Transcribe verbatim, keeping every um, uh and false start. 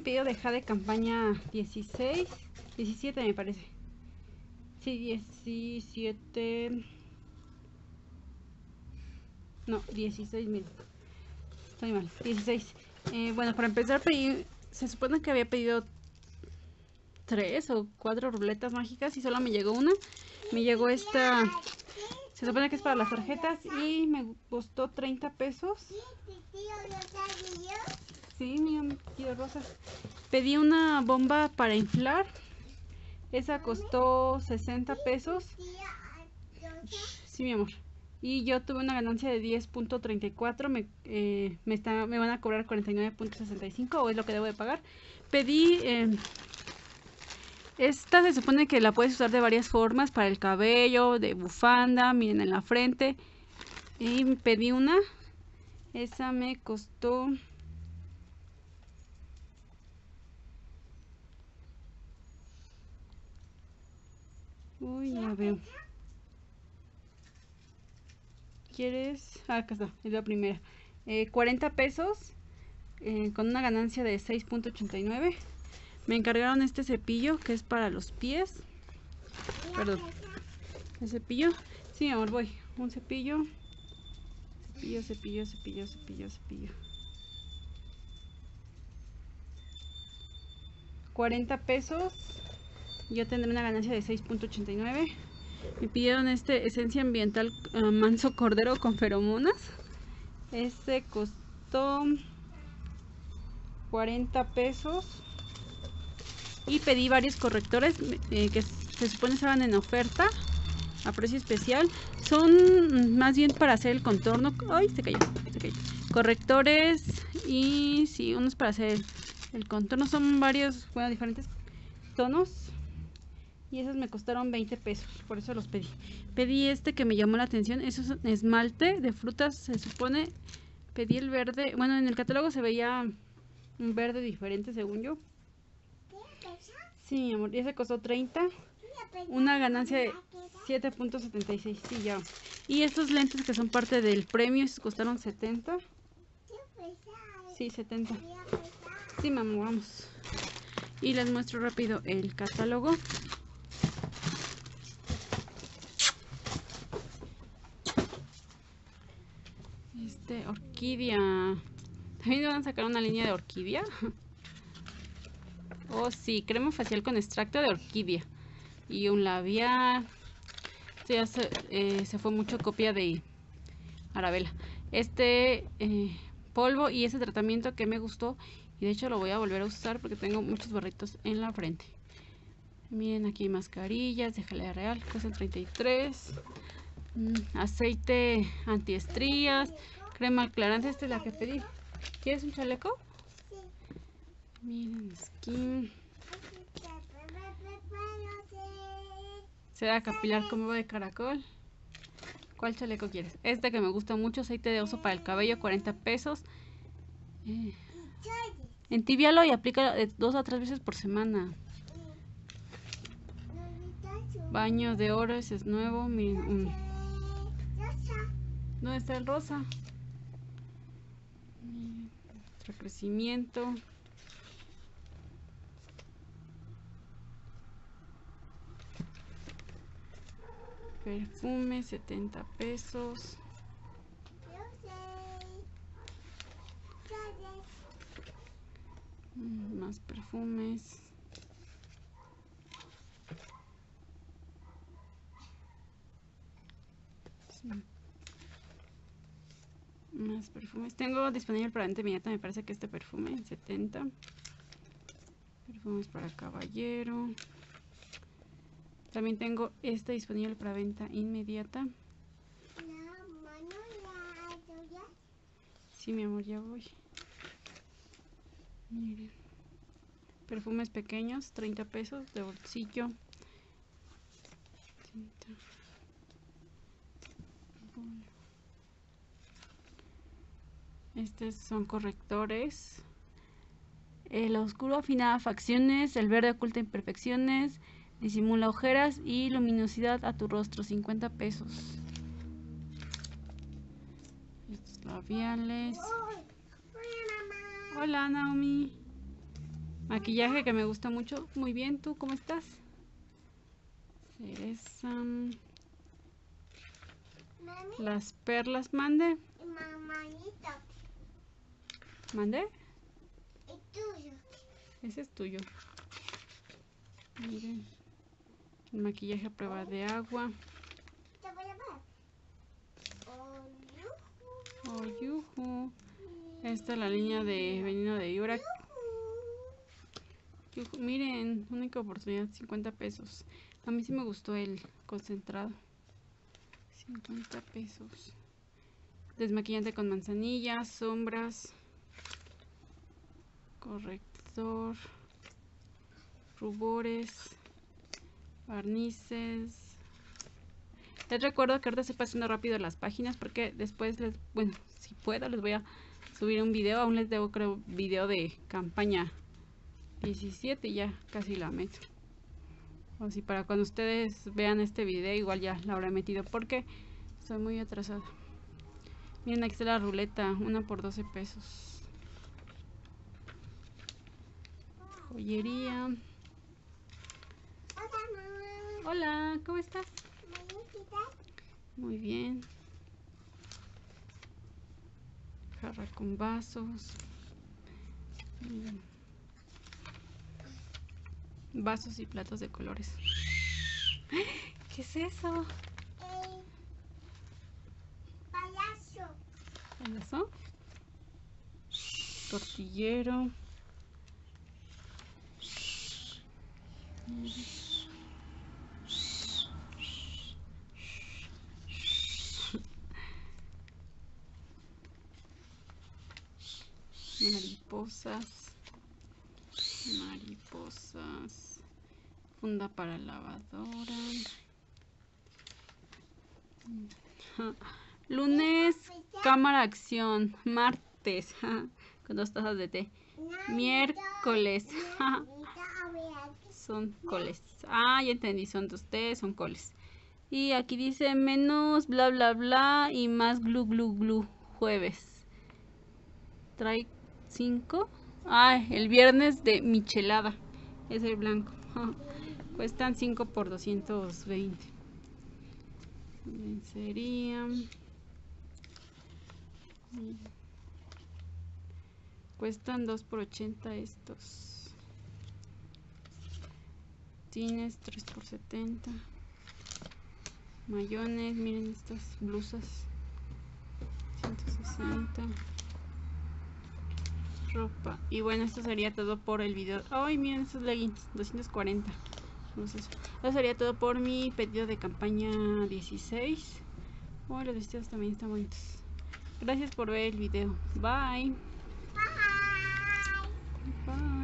pedido de Jade Campaña dieciséis, diecisiete me parece. Sí, diecisiete. No, dieciséis mil. Estoy mal, dieciséis. Eh, bueno, para empezar pedí, se supone que había pedido tres o cuatro ruletas mágicas y solo me llegó una. Me llegó esta, se supone que es para las tarjetas y me costó treinta pesos. Sí, mi tío Rosa. Pedí una bomba para inflar. Esa costó sesenta pesos. Sí, mi amor. Y yo tuve una ganancia de diez punto treinta y cuatro. Me, eh, me, está, me van a cobrar cuarenta y nueve punto sesenta y cinco, o es lo que debo de pagar. Pedí... Eh, esta se supone que la puedes usar de varias formas, para el cabello, de bufanda, miren en la frente. Y pedí una. Esa me costó... Uy, no la veo. ¿Quieres? Ah, acá está, es la primera. Eh, cuarenta pesos, eh, con una ganancia de seis punto ochenta y nueve. Me encargaron este cepillo que es para los pies. Perdón. ¿El cepillo? Sí, amor, voy. Un cepillo. Cepillo, cepillo, cepillo, cepillo, cepillo. cuarenta pesos. Yo tendré una ganancia de seis punto ochenta y nueve. Me pidieron este esencia ambiental uh, manso cordero con feromonas. Este costó cuarenta pesos. Y pedí varios correctores eh, que se supone estaban en oferta a precio especial. Son más bien para hacer el contorno. Ay, se cayó, se cayó. Correctores y sí, unos para hacer el contorno. Son varios, bueno, diferentes tonos. Y esos me costaron veinte pesos, por eso los pedí. Pedí este que me llamó la atención. Eso es esmalte de frutas, se supone. Pedí el verde. Bueno, en el catálogo se veía un verde diferente, según yo. Sí, mi amor, y ese costó treinta. Una ganancia de siete punto setenta y seis. Sí, ya. Y estos lentes que son parte del premio, esos costaron setenta. Sí, setenta. Sí, mamá, vamos. Y les muestro rápido el catálogo. Este, orquídea. También van a sacar una línea de orquídea. Oh, sí, crema facial con extracto de orquídea. Y un labial. Este ya se, eh, se fue mucho copia de Arabella. Este eh, polvo y ese tratamiento que me gustó. Y de hecho lo voy a volver a usar porque tengo muchos barritos en la frente. Miren, aquí hay mascarillas de jalea real, cuestan treinta y tres. Mm, aceite antiestrías, crema aclarante, esta es la que pedí. ¿Quieres un chaleco? Sí. Miren, skin. Seda capilar como de caracol. ¿Cuál chaleco quieres? Este que me gusta mucho, aceite de oso para el cabello, cuarenta pesos. Eh, entibialo y aplícalo de dos a tres veces por semana. Baño de oro, ese es nuevo. Miren, um. ¿Dónde está el rosa? Nuestro crecimiento. Perfume, setenta pesos. Más perfumes. Sí. Más perfumes. Tengo disponible para venta inmediata, me parece que este perfume, setenta. Perfumes para caballero. También tengo este disponible para venta inmediata. Sí, mi amor, ya voy. Miren. Perfumes pequeños, treinta pesos de bolsillo. Estos son correctores. El oscuro afina facciones, el verde oculta imperfecciones, disimula ojeras y luminosidad a tu rostro, cincuenta pesos. Estos labiales. Hola, Naomi. Maquillaje que me gusta mucho. Muy bien, ¿tú cómo estás? Cereza. Las perlas, mande. ¿Mande? Ese es tuyo. Miren. El maquillaje a prueba de agua. Oh, yuju. Esta es la línea de veneno de víbora. Yuju. Miren, única oportunidad, cincuenta pesos. A mí sí me gustó el concentrado. cincuenta pesos. Desmaquillante con manzanilla, sombras, corrector, rubores, barnices. Les recuerdo que ahorita estoy pasando rápido las páginas porque después les, bueno, si puedo les voy a subir un video. Aún les debo, creo, video de campaña diecisiete y ya casi la meto. O si para cuando ustedes vean este video igual ya la habré metido porque estoy muy atrasada. Miren, aquí está la ruleta, una por doce pesos. Joyería. Hola, ¿cómo estás? Muy bien. Jarra con vasos. Miren. Vasos y platos de colores. ¿Qué es eso? Payaso. ¿Payaso? Tortillero. Mariposas. Mariposas. Funda para lavadora. Lunes, cámara acción. Martes, con dos tazas de té. Miércoles, son coles. Ah, ya entendí, son dos té, son coles. Y aquí dice menos bla bla bla y más glu glu glu. Jueves. Trae cinco. Ah, el viernes de michelada. Es el blanco. Cuestan cinco por doscientos veinte. Lencería. Cuestan dos por ochenta estos. Tienes tres por setenta. Mayones, miren estas blusas. ciento sesenta. Ropa. Y bueno, esto sería todo por el video. Ay, miren estos leggings, doscientos cuarenta. Entonces, eso sería todo por mi pedido de campaña dieciséis. Oh, los vestidos también están bonitos. Gracias por ver el video. Bye. Bye. Bye.